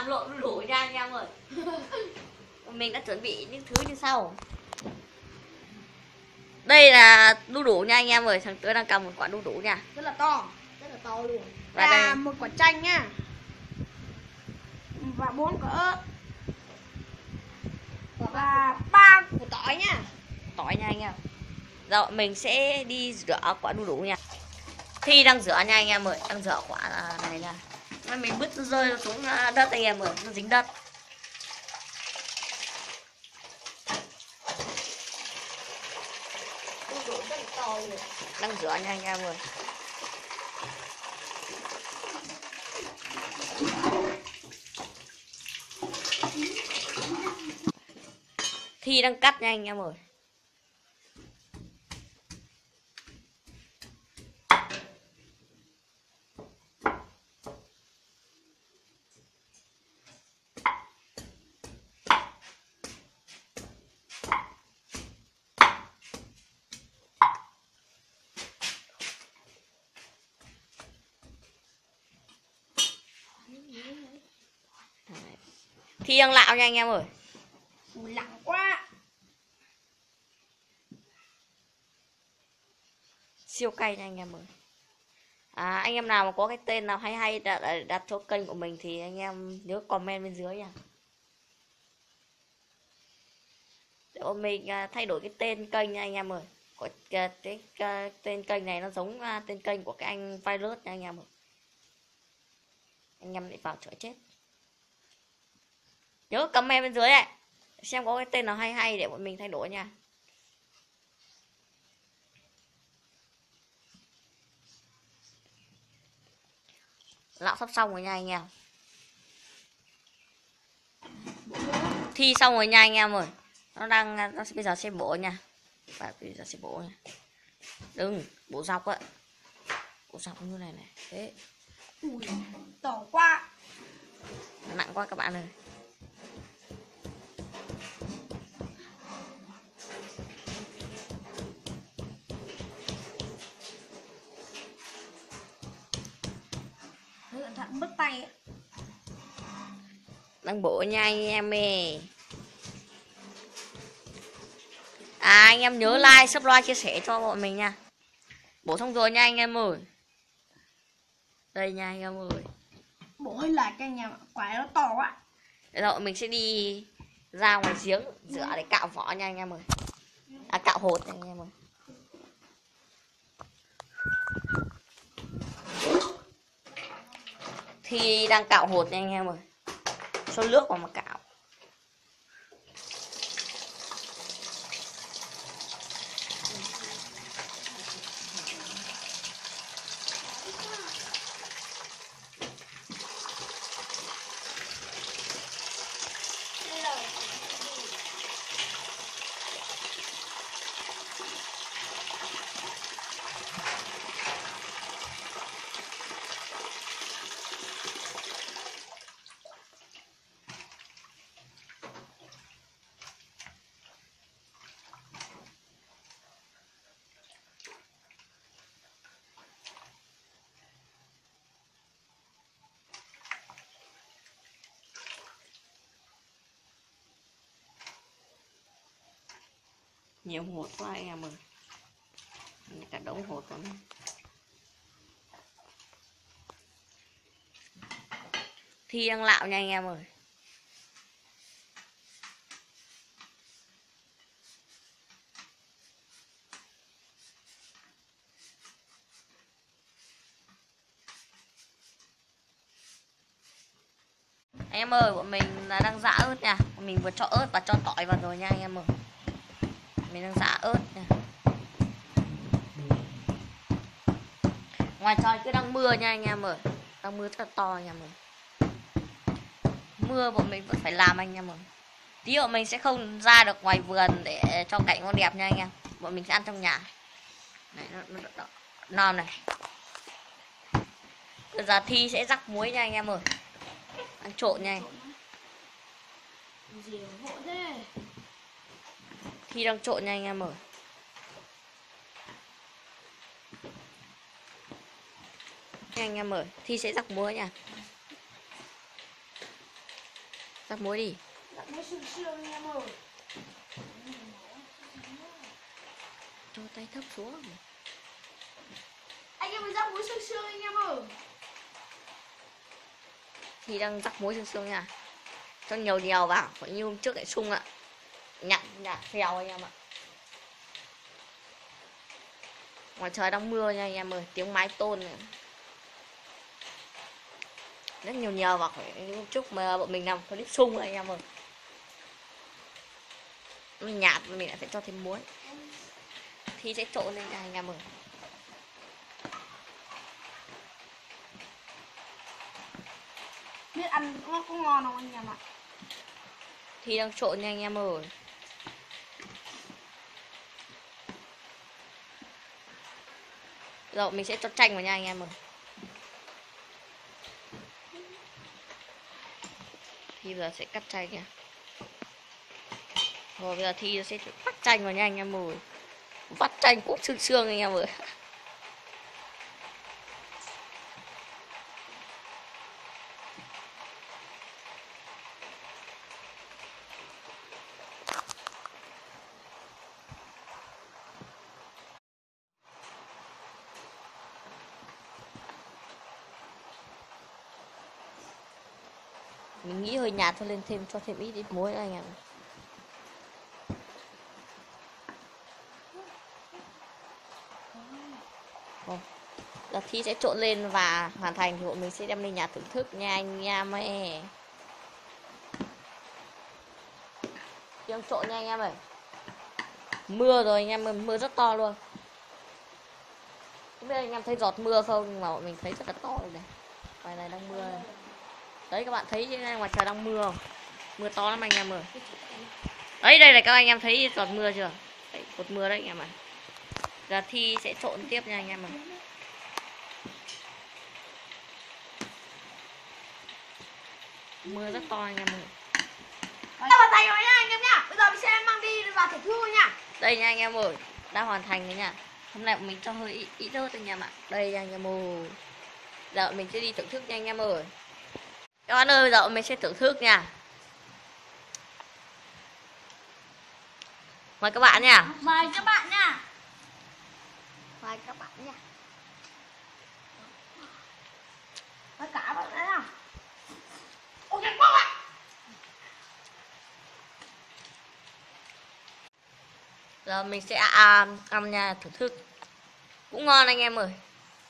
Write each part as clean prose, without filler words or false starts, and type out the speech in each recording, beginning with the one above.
làm lộn đu đủ nha anh em ơi. Mình đã chuẩn bị những thứ như sau. Đây là đu đủ nha anh em ơi. Thằng Tứa đang cầm một quả đu đủ nha. Rất là to luôn. Và Và đây một quả chanh nhá. Và 4 quả ớt. Và 3 củ tỏi nhá. tỏi nha anh em. Rồi mình sẽ đi rửa quả đu đủ nha. Thi đang rửa nha anh em ơi. Đang rửa quả này nha. Mình bứt nó rơi xuống đất anh em ơi. Nó dính đất. Đu đủ rất là to luôn. Đang rửa nha anh em ơi. Thi đang cắt nha anh em ơi. Thi đang lạo nha anh em ơi. Lặng quá. Siêu cay nha anh em ơi. Anh em nào mà có cái tên nào hay đặt cho kênh của mình thì anh em nhớ comment bên dưới nha. Để mình thay đổi cái tên kênh nha anh em ơi. Tên kênh này nó giống tên kênh của cái anh Virus nha anh em ơi. Anh em lại vào chữa chết. Nhớ comment bên dưới này, xem có cái tên nào hay để bọn mình thay đổi nha. Lạo sắp xong rồi nha anh em. Thi xong rồi nha anh em ơi. Nó bây giờ sẽ bổ nha. Và bây giờ sẽ bổ nha. Đừng bổ dọc á. Bổ dọc như này này. Thế. Ui, to quá. Nặng quá các bạn ơi. Cẩn thận mất tay ấy. Đang bổ nha anh em ơi. Anh em nhớ like, subscribe, chia sẻ cho bọn mình nha. Bổ xong rồi nha anh em ơi. Đây nha anh em ơi. Bổ hơi lệch cái nhà quả nó to quá. Bây giờ mình sẽ đi ra ngoài giếng rửa để cạo vỏ nha anh em ơi. Cạo hột nha anh em ơi. Thì đang cạo hột nha anh em ơi. Cho nước vào mà cạo. Nhiều hột quá anh em ơi. Cả đống hột luôn. Thi đang lạo nha anh em ơi. Anh em ơi, bọn mình là đang giã ớt nha. Mình vừa cho ớt và cho tỏi vào rồi nha anh em ơi. Mình đang giã ớt nha. Ngoài trời cứ đang mưa nha anh em ơi. Đang mưa rất là to anh em ơi. Mưa bọn mình vẫn phải làm anh em ơi. Tí bọn mình sẽ không ra được ngoài vườn để cho cảnh nó đẹp nha anh em. Bọn mình sẽ ăn trong nhà. Này, nó non này. Bây giờ Thi sẽ rắc muối nha anh em ơi. Ăn trộn nha anh. Gì hộ thế? Thi đang trộn nha anh em ơi. Nha anh em ơi, Thi sẽ rắc muối nha. Rắc muối đi. Rắc muối sương sương anh em ơi. Cho tay thấp xuống. Anh em mình rắc muối sương sương anh em ơi. Thì đang rắc muối sương nha. Cho nhiều nhiều vào, phải như hôm trước lại sung ạ. Nhặt phèo anh em ạ. Ngoài trời đang mưa nha anh em ơi, tiếng mái tôn này. Rất nhiều nhiều vào, phải như hôm trước mà bọn mình làm clip sung anh em ơi. Nó nhạt mình lại phải cho thêm muối. Thì sẽ trộn lên nha anh em ơi. Biết ăn nó có ngon không anh em ạ? Thì đang trộn nha anh em ơi. Rồi mình sẽ cho chanh vào nha anh em ơi. Thì bây giờ sẽ cắt chanh nha. Rồi bây giờ Thi sẽ vắt chanh vào nha anh em ơi. Vắt chanh cũng sương sương anh em ơi. Mình nghĩ hơi nhạt thôi, lên thêm cho thêm ít muối nữa anh em. Giờ Thi sẽ trộn lên và hoàn thành thì bọn mình sẽ đem lên nhà thưởng thức nha anh em ơi. Tiếng trộn nha anh em ơi. Mưa rồi anh em ơi, mưa rất to luôn. Không biết anh em thấy giọt mưa không, nhưng mà bọn mình thấy rất là to rồi này. Ngoài này đang mưa này. Đấy các bạn thấy ngoài trời đang mưa không? Mưa to lắm anh em ơi. Đấy đây này các anh em thấy giọt mưa chưa? Đấy, cột mưa đấy anh em ạ. Giờ Thi sẽ trộn tiếp nha anh em ơi. Mưa rất to anh em ơi. Đây vào tay rồi nha anh em nhá. Bây giờ mình sẽ mang đi vào thử thu nha. Đây nha anh em ơi, đã hoàn thành rồi nha. Hôm nay mình cho hơi ít ớt anh em ạ. Đây nha anh em ơi. Giờ mình sẽ đi thưởng thức nha anh em ơi. Các bạn ơi, giờ mình sẽ thưởng thức nha. Mời các bạn nha. Mời các bạn nha. Mời các bạn nha. Mời cả bạn nữa nha. Ok quá ạ. Giờ mình sẽ ăn nha, thưởng thức. Cũng ngon anh em ơi.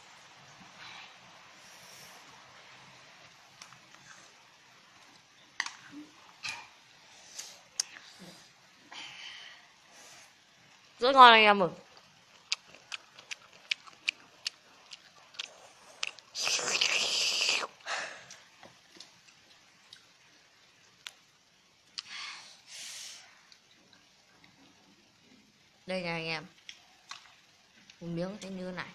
Rất ngon anh em ơi. Đây nha anh em. Một miếng sẽ như thế này.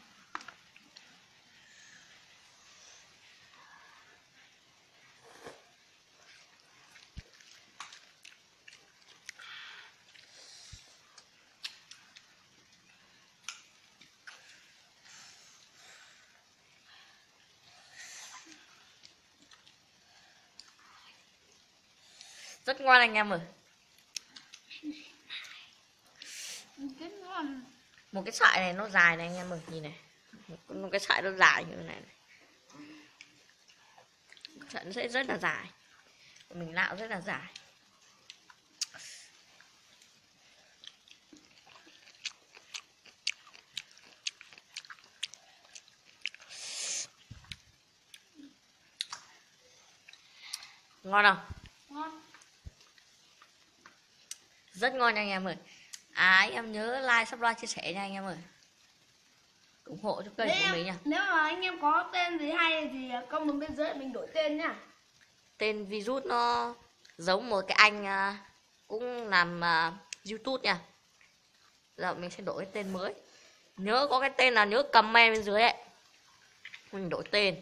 Rất ngon anh em ơi. Cái ngon. Một cái sợi này nó dài này anh em ơi, nhìn này. Một cái sợi nó dài như thế này. Sợi nó sẽ rất là dài. Mình lạo rất là dài. Ngon không? Ngon. Rất ngon nha anh em ơi. Anh em nhớ like, subscribe, chia sẻ nha anh em ơi. Ủng hộ cho kênh của mình nha. Nếu mà anh em có tên gì hay thì comment bên dưới mình đổi tên nha. Tên virus nó giống một cái anh cũng làm YouTube nha. Giờ mình sẽ đổi cái tên mới. Nhớ có cái tên nào nhớ comment bên dưới ấy. Mình đổi tên.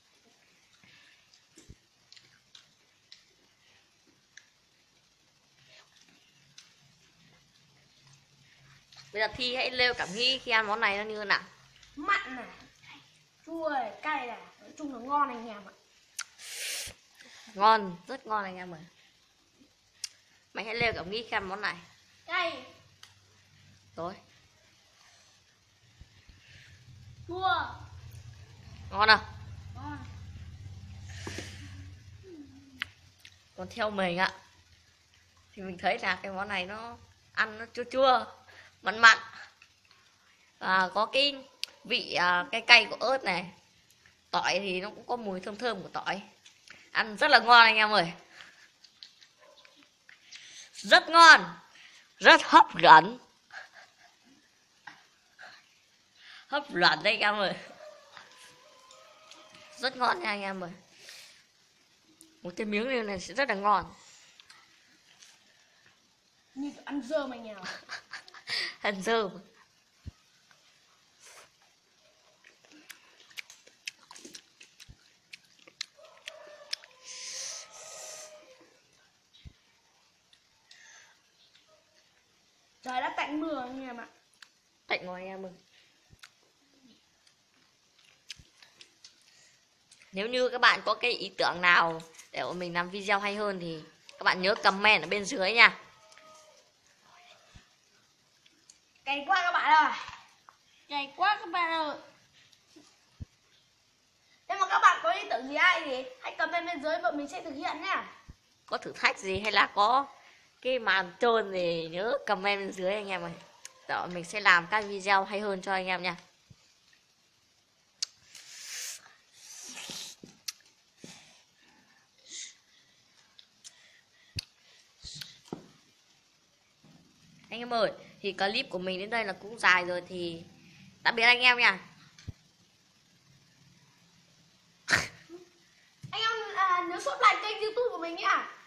Bây giờ Thi hãy nêu cảm nghĩ khi ăn món này nó như thế nào. Mặn này, chua này, cay này, nói chung là ngon anh em ạ. Ngon, rất ngon anh em ơi. Mày hãy leo cảm nghĩ xem món này. Cay. Rồi. Chua. Ngon à? Ngon. Còn theo mình ạ, thì mình thấy là cái món này nó ăn nó chua chua, mặn mặn. Và có cái vị cay cay của ớt này. Tỏi thì nó cũng có mùi thơm thơm của tỏi. Ăn rất là ngon anh em ơi. Rất ngon. Rất hấp dẫn. Hấp dẫn đấy anh em ơi. Rất ngon nha anh em ơi. Một cái miếng như này sẽ rất là ngon. Như ăn dơ mày nhỉ. Ăn dơ. Trời đã tạnh mưa anh em ạ. Tạnh rồi anh em ơi. Nếu như các bạn có cái ý tưởng nào để bọn mình làm video hay hơn thì các bạn nhớ comment ở bên dưới nha. Cay quá các bạn ơi. Cay quá các bạn ơi. Nếu mà các bạn có ý tưởng gì hay thì hãy comment bên dưới, bọn mình sẽ thực hiện nha. Có thử thách gì hay là có cái màn trơn thì nhớ comment bên dưới anh em ơi. Đó, mình sẽ làm các video hay hơn cho anh em nha. Anh em ơi, thì clip của mình đến đây là cũng dài rồi thì tạm biệt anh em nha. Anh em nhớ subscribe kênh YouTube của mình nha.